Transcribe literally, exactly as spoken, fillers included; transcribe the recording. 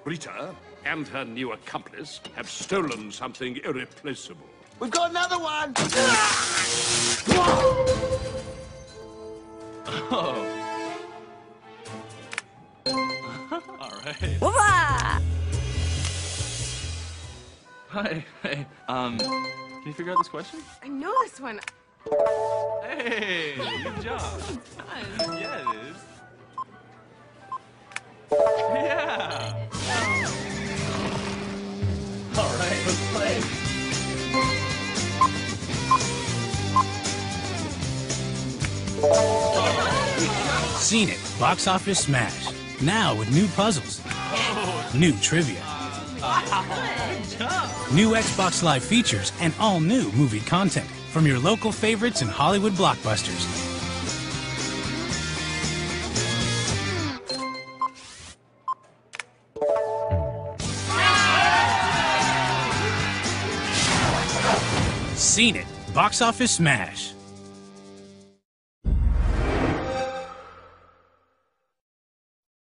Rita and her new accomplice have stolen something irreplaceable. We've got another one! Oh. All right. Whoa! Hi. Hey. Um. Can you figure out this question? I know this one. Hey. Good job. Fun. Yeah, it is. Yeah. All right, let's play. Seen it. Box office smash. Now with new puzzles. New trivia. New Xbox Live features and all new movie content from your local favorites and Hollywood blockbusters. Seen it. Box office smash.